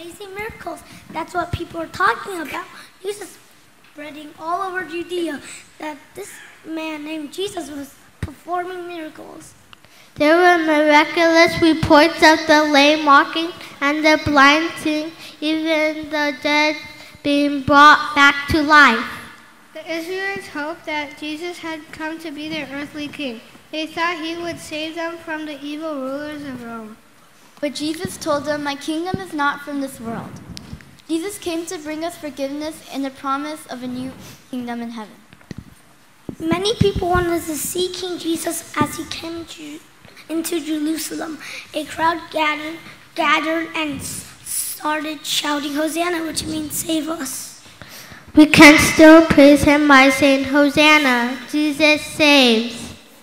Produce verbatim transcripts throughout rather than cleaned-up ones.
amazing miracles. That's what people are talking about. Jesus spreading all over Judea that this man named Jesus was performing miracles. There were miraculous reports of the lame walking and the blind seeing, even the dead being brought back to life. The Israelites hoped that Jesus had come to be their earthly king. They thought he would save them from the evil rulers of Rome. But Jesus told them, "My kingdom is not from this world." Jesus came to bring us forgiveness and the promise of a new kingdom in heaven. Many people wanted to see King Jesus as he came to, into Jerusalem. A crowd gathered, gathered and started shouting, "Hosanna," which means save us. We can still praise him by saying, "Hosanna, Jesus saves."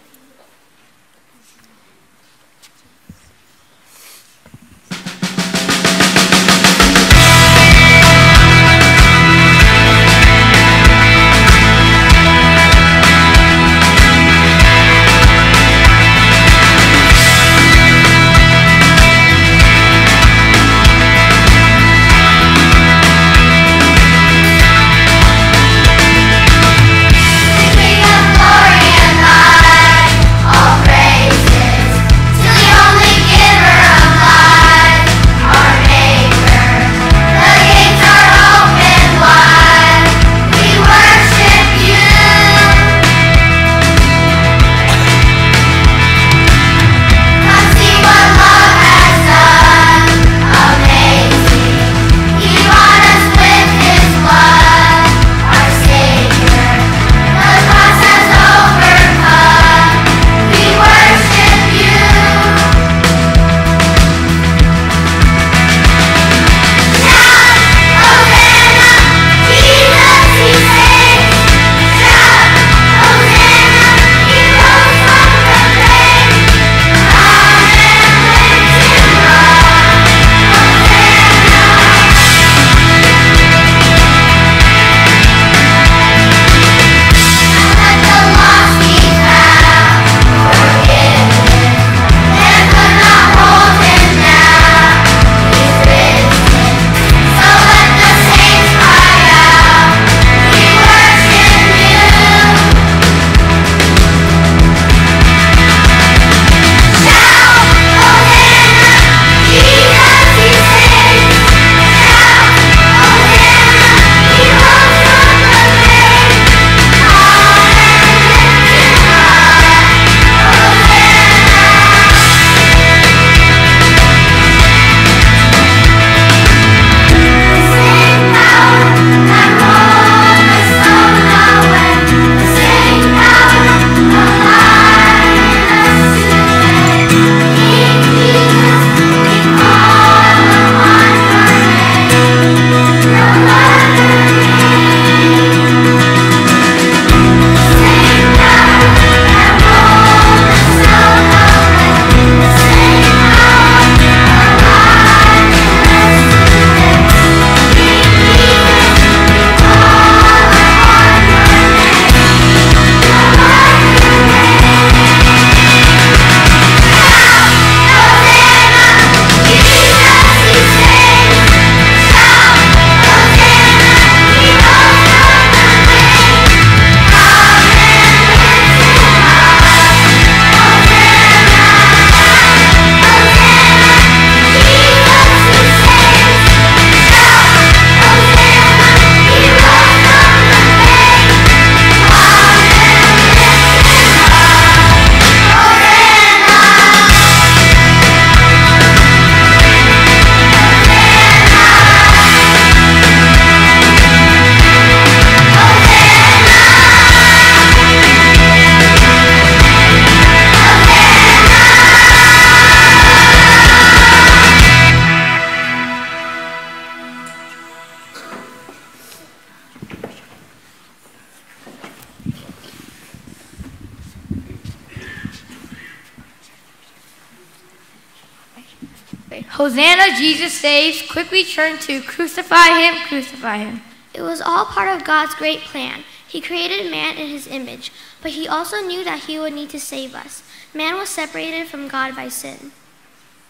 Hosanna, Jesus saves. Quickly turn to crucify him, crucify him. It was all part of God's great plan. He created man in his image, but he also knew that he would need to save us. Man was separated from God by sin.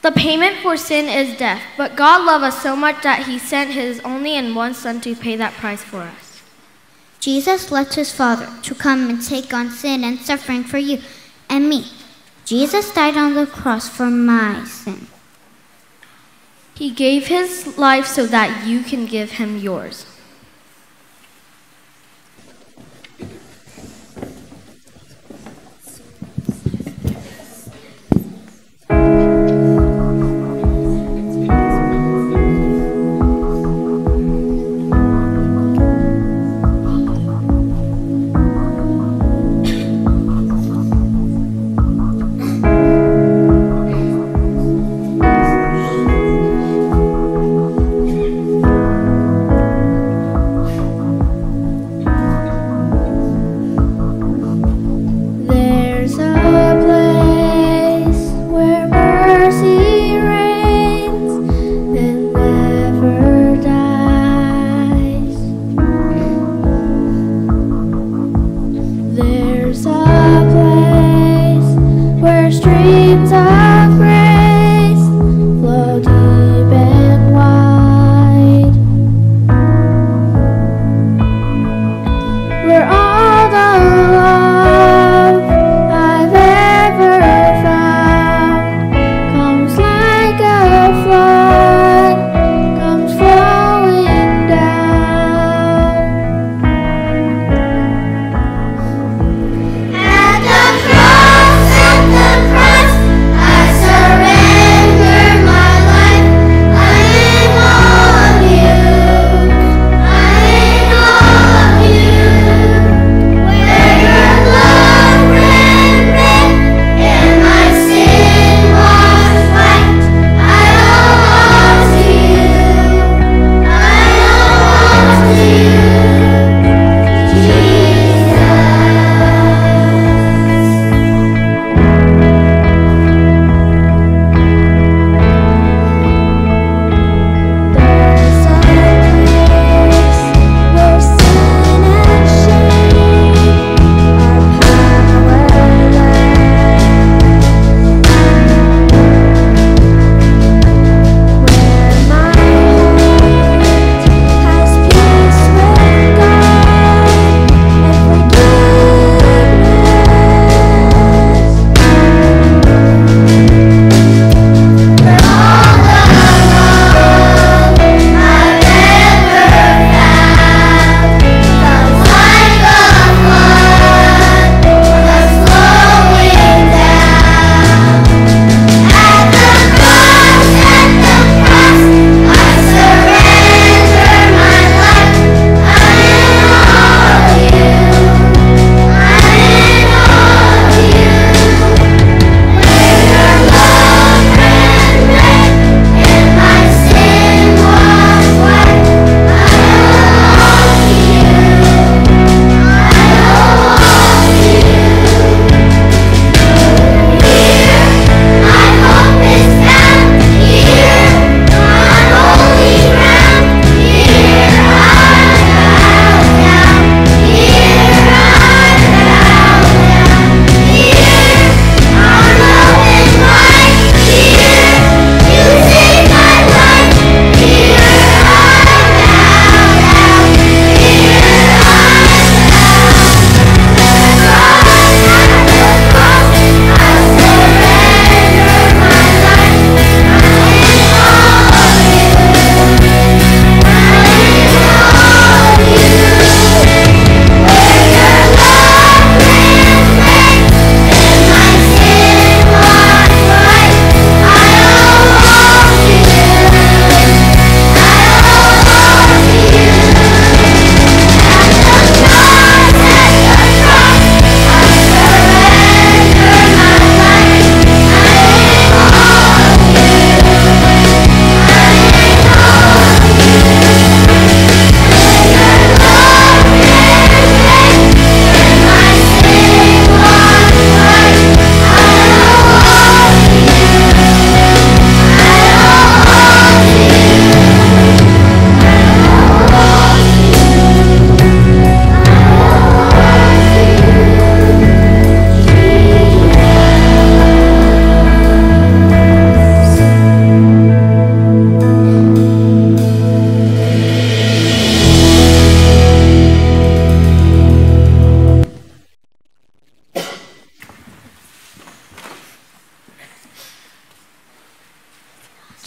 The payment for sin is death, but God loved us so much that he sent his only and one Son to pay that price for us. Jesus left his Father to come and take on sin and suffering for you and me. Jesus died on the cross for my sin. He gave his life so that you can give him yours. At the cross, at the cross,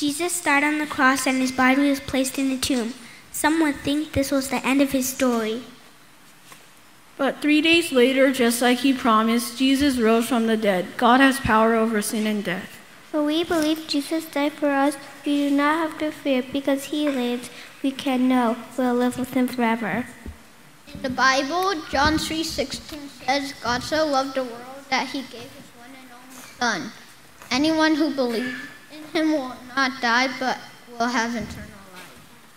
Jesus died on the cross and his body was placed in the tomb. Some would think this was the end of his story. But three days later, just like he promised, Jesus rose from the dead. God has power over sin and death. But we believe Jesus died for us. We do not have to fear because he lives. We can know we'll live with him forever. In the Bible, John three sixteen says, God so loved the world that he gave his one and only Son. Anyone who believes in him will not die, but will have eternal life.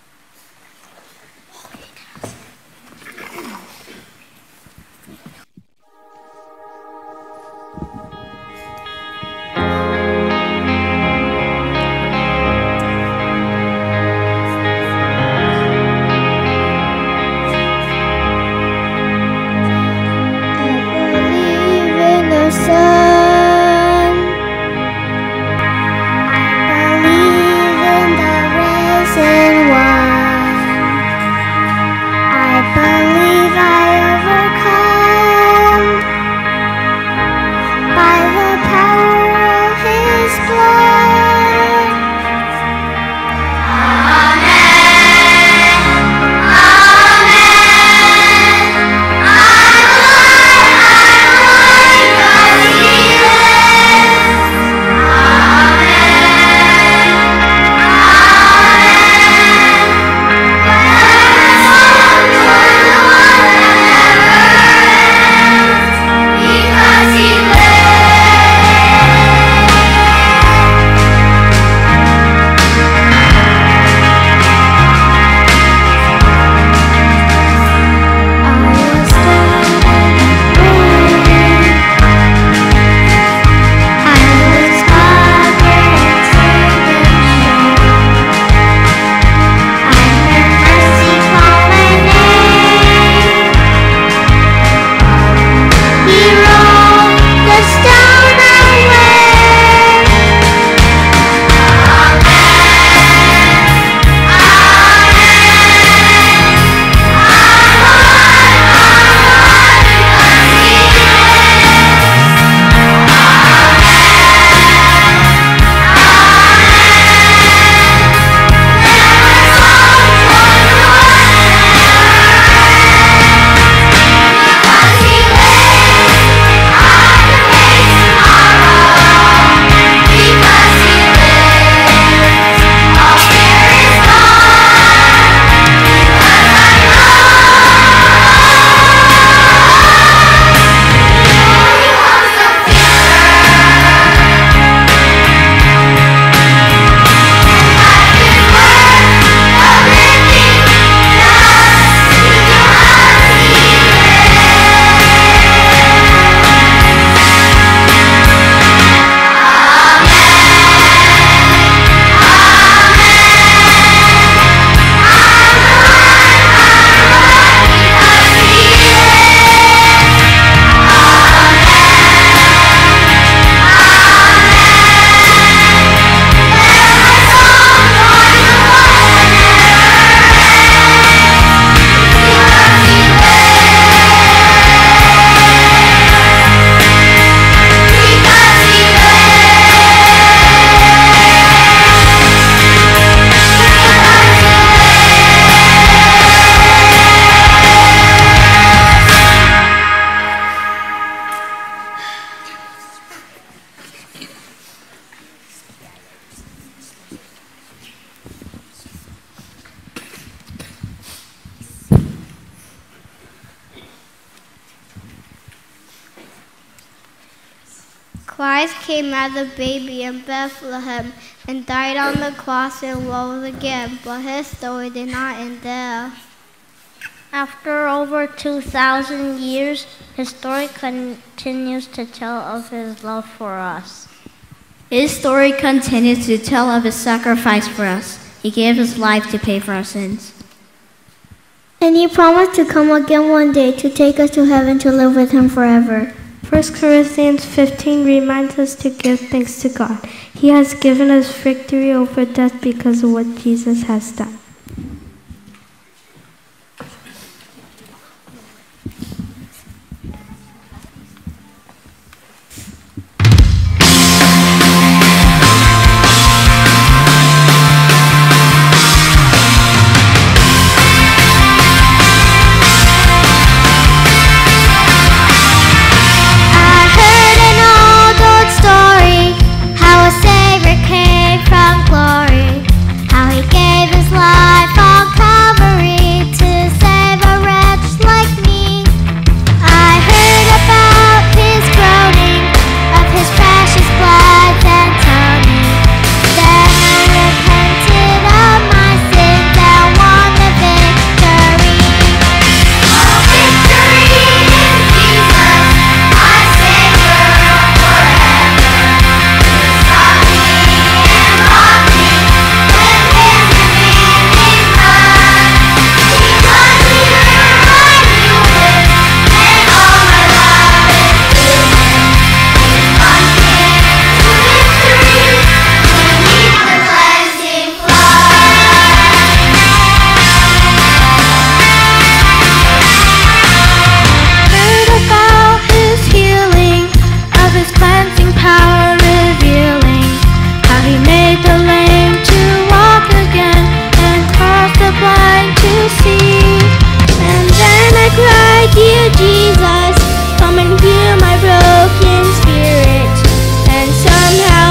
Christ came as a baby in Bethlehem and died on the cross and rose again, but his story did not end there. After over two thousand years, his story continues to tell of his love for us. His story continues to tell of his sacrifice for us. He gave his life to pay for our sins. And he promised to come again one day to take us to heaven to live with him forever. First Corinthians fifteen reminds us to give thanks to God. He has given us victory over death because of what Jesus has done.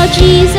Jesus.